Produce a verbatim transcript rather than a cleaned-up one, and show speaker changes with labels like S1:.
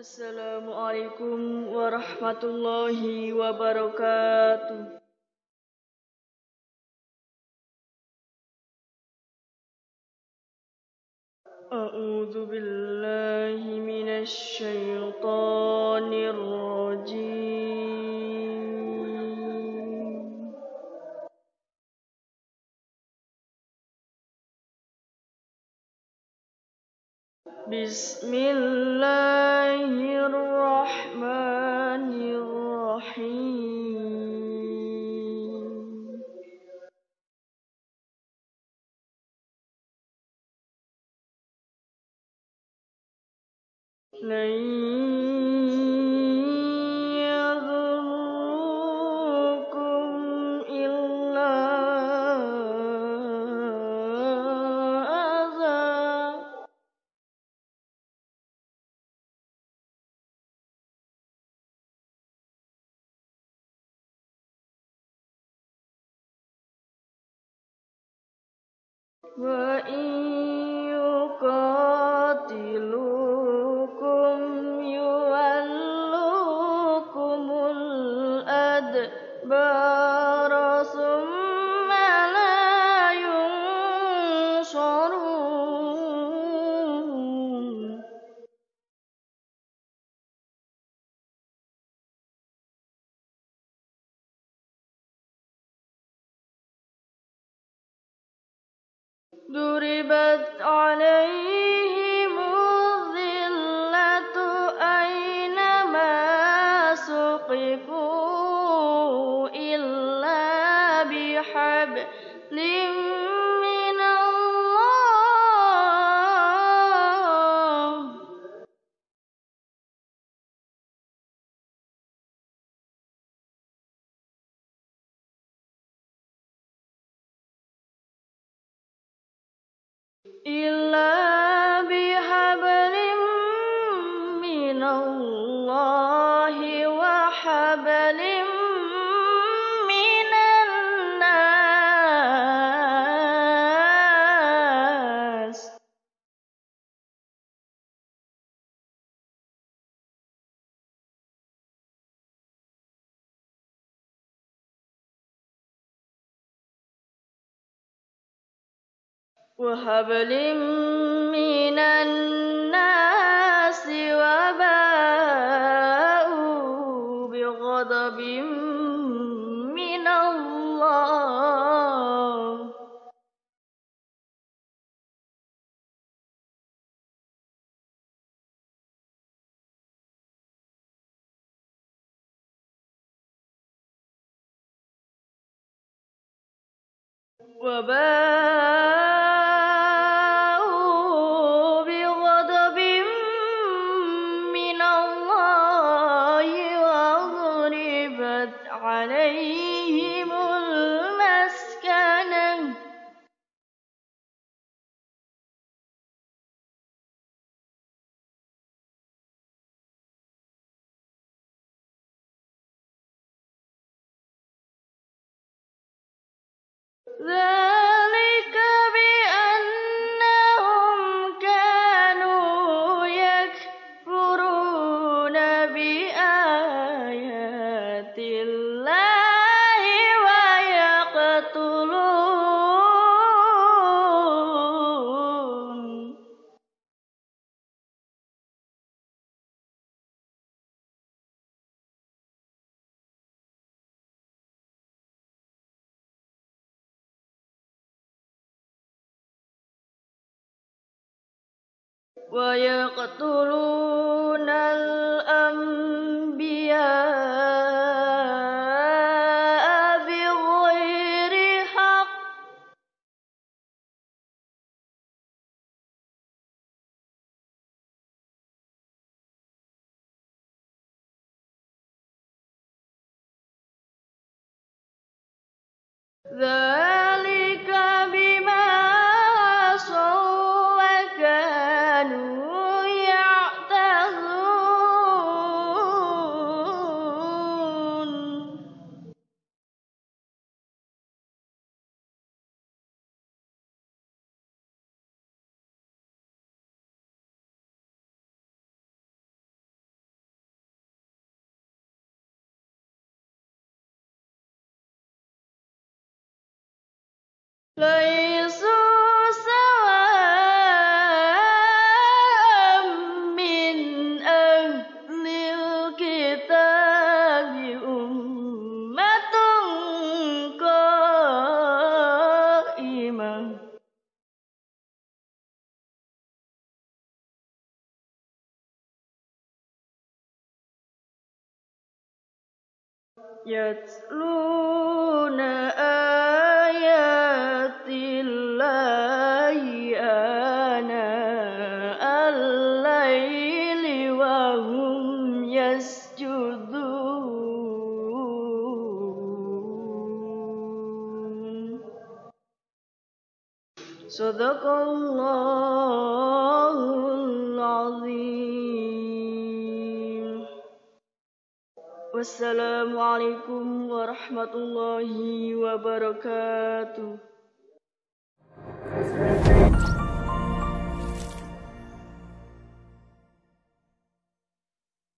S1: Assalamualaikum warahmatullahi wabarakatuh. A'udzu billahi minasy syaithanir rajim. Bismillahirrahmanirrahim. لن يضركم إلا أذى وإن يقاتلوكم يولوكم الأدبار ثم لا ينصرون ضربت عليهم الذلة أينما ثقفوا إلا بحبل من الله إلا بحبل من الله وحبل من الناس وحبل من الناس وباءوا بغضب من الله وباءوا بغضب من الله وضربت عليهم المسكنة ذلك بأنهم كانوا يكفرون بآيات الله ويقتلون ويقتلون الأنبياء بغير حق ذلك بما عصوا وكانوا يعتدون يتلون آيات الله آناء الليل وهم يسجدون. Sadaqallahul azim. Wassalamualaikum warahmatullahi wabarakatuh.